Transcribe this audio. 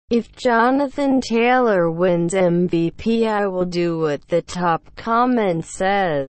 If Jonathan Taylor wins MVP, I will do what the top comment says.